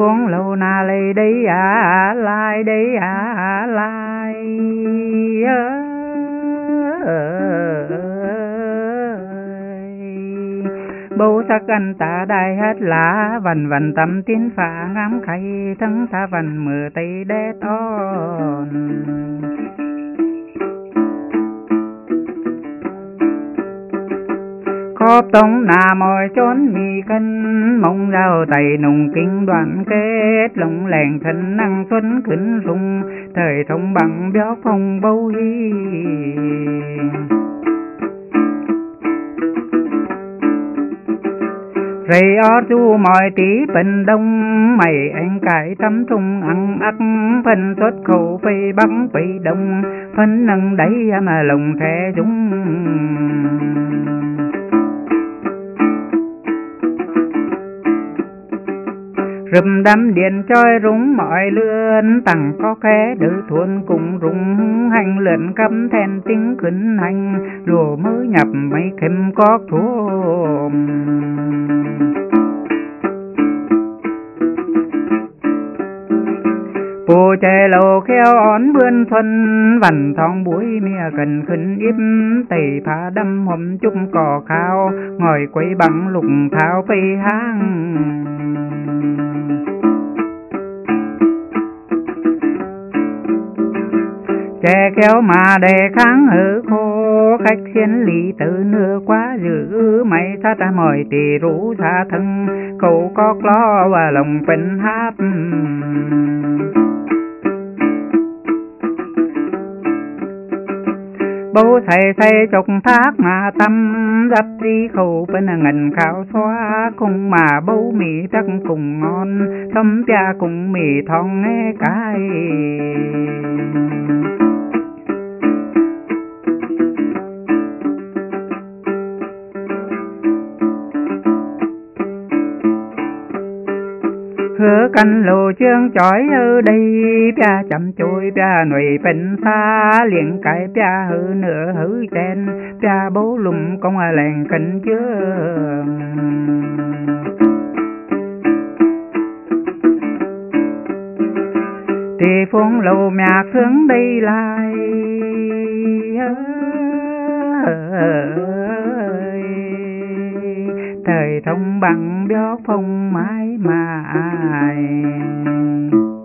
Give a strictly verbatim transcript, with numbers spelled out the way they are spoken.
phương lâu na lây đấy à lai đấy à lai bầu sắc ăn ta đại hát lá vần vần tâm tín phá ngắm khay thắng ta vần mưa tây đét on khóp tông nà mỏi chốn mì cân mong rau tay nùng kinh đoàn kết lồng lèng thân năng xuân khấn rung thời thông bằng béo phong bầu hi rây ót du mọi tí phần đông mày anh cải tắm trung ăn ắc phân xuất khẩu phây bắc phây đông phân nâng đáy mà lồng thẻ chúng rùm đắm điện trôi rúng mọi lươn tặng có khé đỡ thuôn cùng rung hành lượn cắm then tiếng khấn hành lùa mới nhập mấy kem có thuốc bồ chè lầu khéo ón vươn xuân vằn thong buổi mía cần khấn yếp tẩy phá đâm hòm chung cỏ khao ngồi quay bằng lục tháo phây hang chè kéo mà đề kháng hử khô khách xiên lý từ nửa quá giữ máy sát ra mỏi tì rũ xa thân cầu có lo và lòng phấn hát bố thầy thầy chọc thác mà tâm dắt đi khẩu bên ngần khảo xóa cùng mà bố mì chắc cùng ngon thấm cha cùng mì thong nghe cái hứa căn lồ chương chói ở đây bia chậm chui bia nồi bên xa liền cái bia hư nửa hư trên bia bố lùm công à lèn cẩn chưa thì phương lầu nhạc hướng đây lại thời thông bằng béo phong mãi mà ai